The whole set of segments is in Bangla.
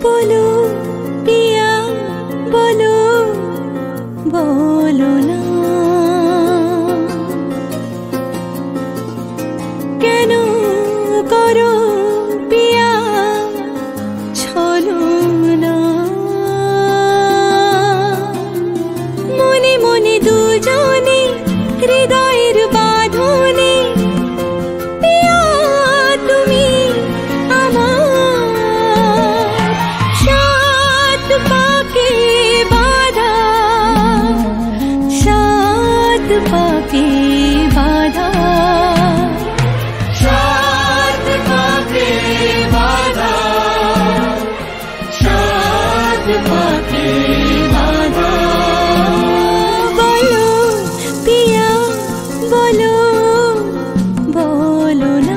बोलो पिया बोलो बोलो ना केनो करो पिया छलो ना मने मने दुजने हृदयेर बाँधने पिया तुमी सात पाके बाधा सात पाके बाधा सात पाके बाधा सात पाके बाधा बोलो पिया बोलो बोलो ना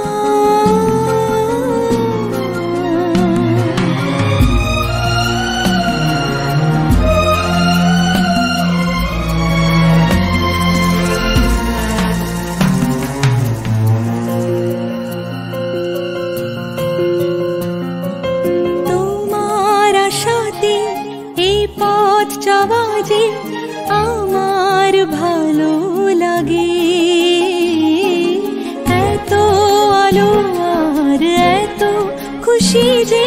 যে আমার ভালো লাগে এত আলো আর এত খুশি যে